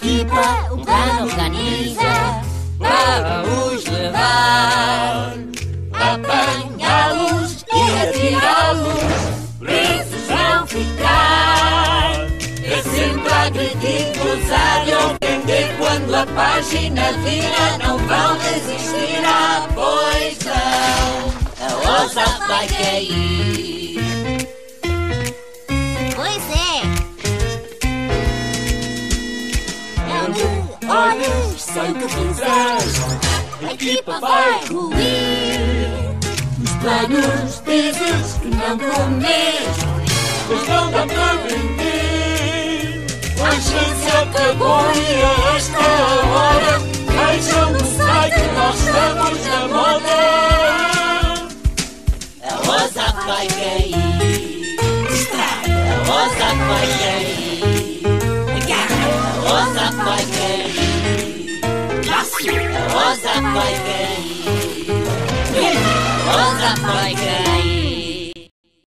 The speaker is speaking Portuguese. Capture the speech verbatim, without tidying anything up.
equipa um plano organiza para os levar, apanhá-los e atirá-los, presos não ficar. É sempre agredir, cruzar e ofender. Quando a página vira, não vão resistir à pois não. A O S A F vai cair. Pois é. Não me olhes, sei o que fizeres, a equipa vai ruir. Os planos dizes que não comes, mas não dá para vender. A agência acabou e a esta hora vejam no site, nós estamos na moda. A O S A F vai cair. Distraia, a O S A F vai cair. Agarra, a O S A F vai cair. Laço, a O S A F vai cair. A O S A F vai cair.